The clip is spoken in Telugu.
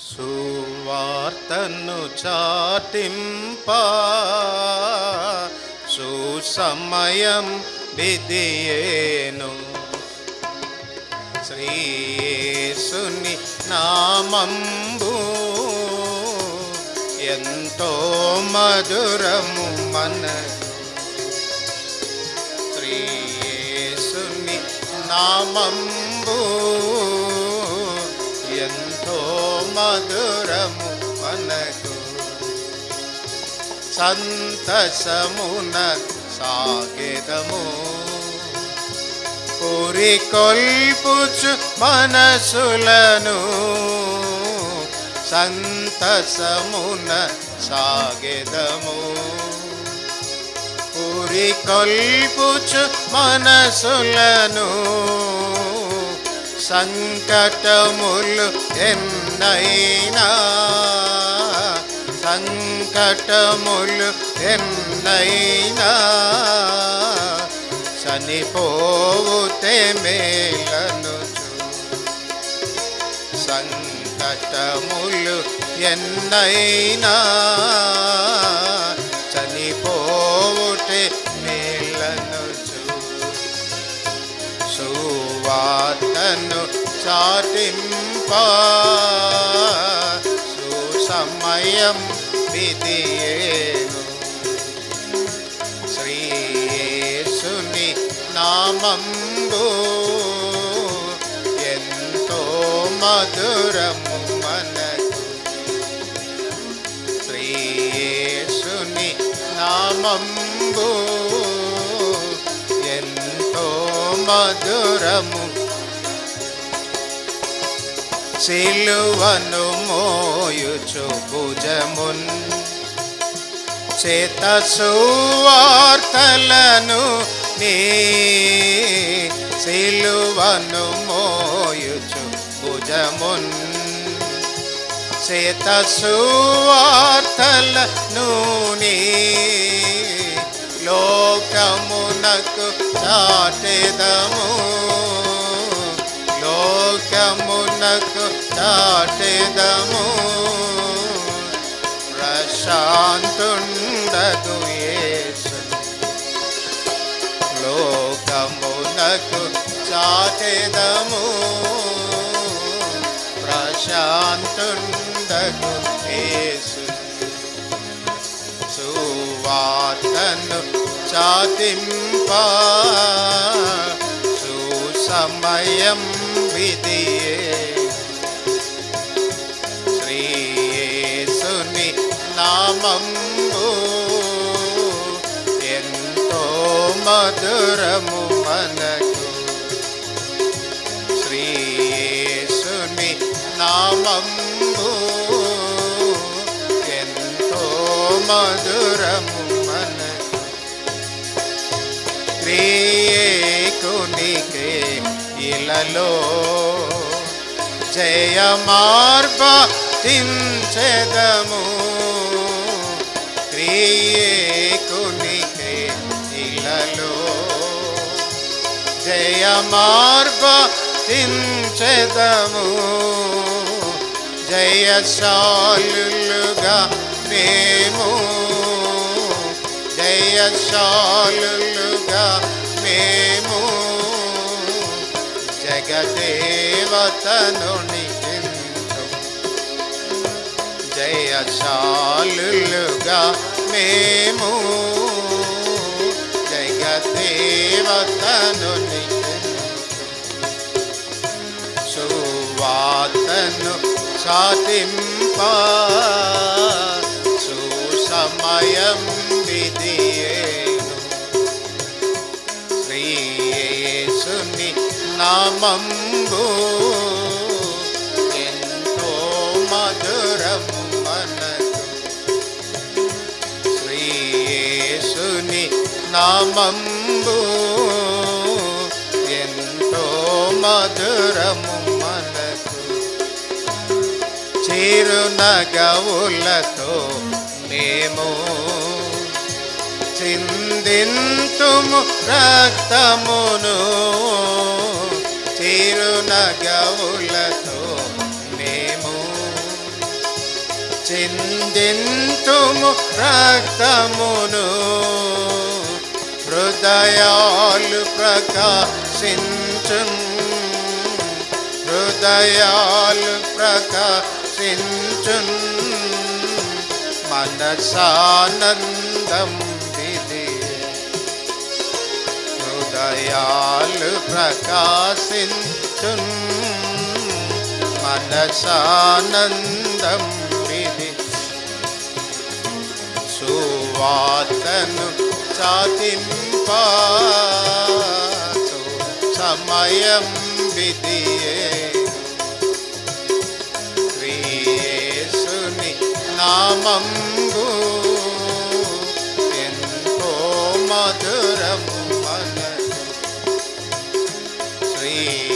సువార్తను చాటింప సుసమయం విధియేను. శ్రీ యేసుని నామంబు ఎంతో మధురము మనకు. శ్రీ యేసుని నామంబు ఎంతో మధురము మనకు. సంతసమున సాగెదము పురికొల్పుచు మనసులను. సంతసమున సాగెదము పురికొల్పుచు మనసులను. సంకటములు ఎన్నైనా సంకటములు ఎన్నైనా చనిపోవుతే మేలనుచు. సంకటములు ఎన్నైనా చనిపోవుటే మేలనుచు. సువార్తను చాటింప సుసమయం విధియేను. శ్రీ యేసుని నామంబు ఎంతో మధురము మనకు. శ్రీ యేసుని నామంబు ఎంతో మధురము. సిలువను మోయుచు భుజమున్ చేత సువార్తలను నీ. సిలువను మోయుచు భుజమున్ చేత సువార్తలను నీ. లోకమునకు చాటెదము లోకమునకు చాటెదము. ప్రశాంతుండగు యేసు లోకమునకు చాటెదము. ప్రశాంతుండగు యేసు. సువార్తను చాటింప సుసమయం విధియేను. శ్రీ యేసుని నామంబు ఎంతో మధురము మనకు. శ్రీ యేసుని నామంబు ఎంతో మధురము మనకు. త్రియేకునికే ఇలలో జయమార్భటించెదము. త్రియేకునికే ఇలలో జయమార్భటించెదము. జయశాలులుగా మేము జయశాలులుగా మేము జగదేవతను నిందించు. జయశాలులుగా మేము జగదేవతను నిందించు. సువార్తను చాటింప సుసమయం విధియేను. శ్రీ యేసుని నామంబు ఎంతో మధురము మనకు. శ్రీ యేసుని నామంబు ఎంతో మధురము మనకు. చిరునగవులతో మేము చిందింతుము రక్తమును. చిరునగవులతో మేము చెందుము రక్తమును హృదయాలు ప్రకాశించున్ హృదయాలు ప్రకాశించున్ మనసానందం విధి హృదయాలు ప్రకాశించున్ మనసానందం విధి సువార్తను చాటింపా సమయం విధియే యేసుని నామంబు ఎంతో మధురము మనకు శ్రీ